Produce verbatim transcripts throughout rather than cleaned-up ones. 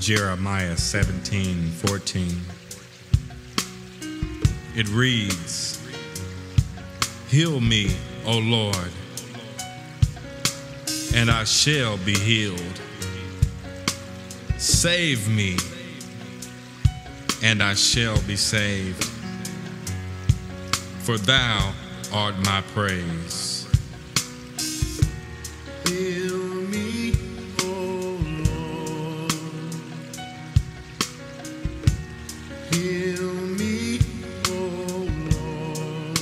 Jeremiah seventeen fourteen. It reads, "Heal me, O Lord, and I shall be healed. Save me, and I shall be saved. For thou art my praise." Heal me, O Lord. Heal me, O Lord.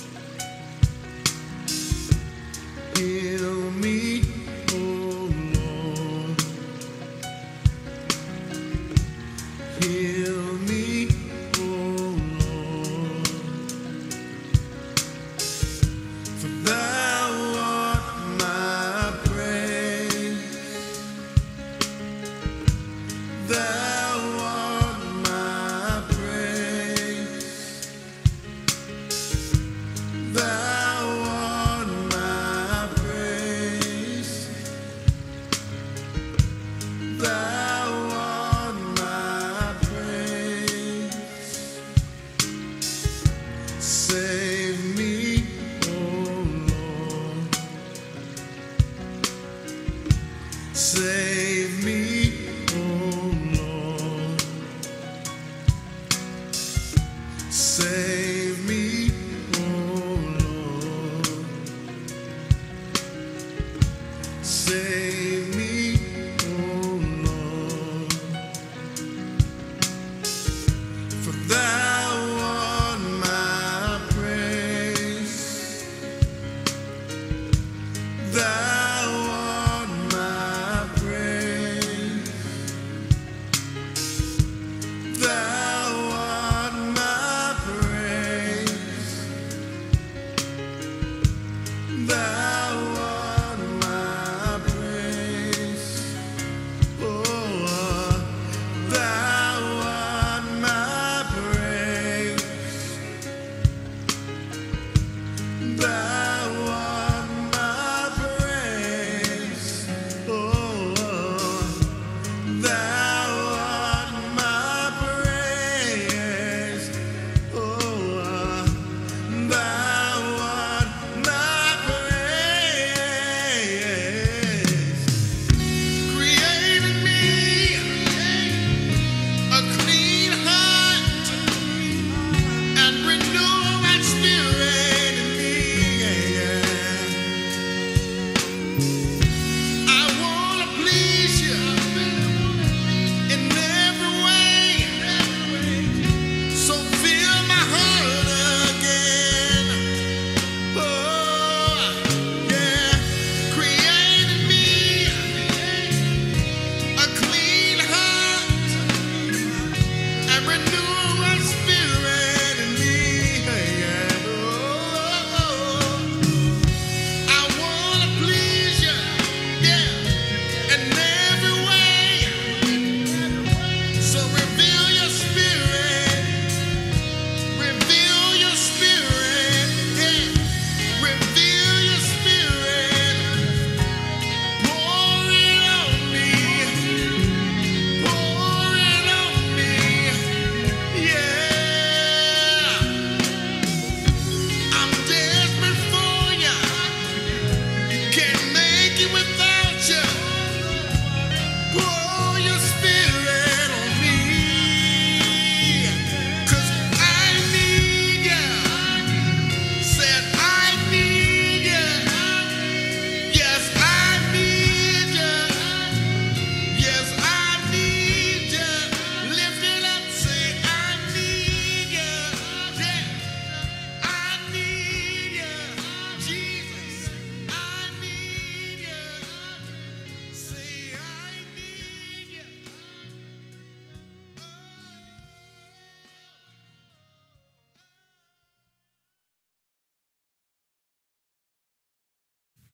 Heal me, O Lord. Heal me, O Lord. For thou art my praise. Thou art my praise. Thou art my praise. Thou art my praise. Save me, O Lord. Save me, O Lord. Save me, O Lord. Save me, O Lord. For thou art my praise. Thou art my praise. Thou art my praise. Thou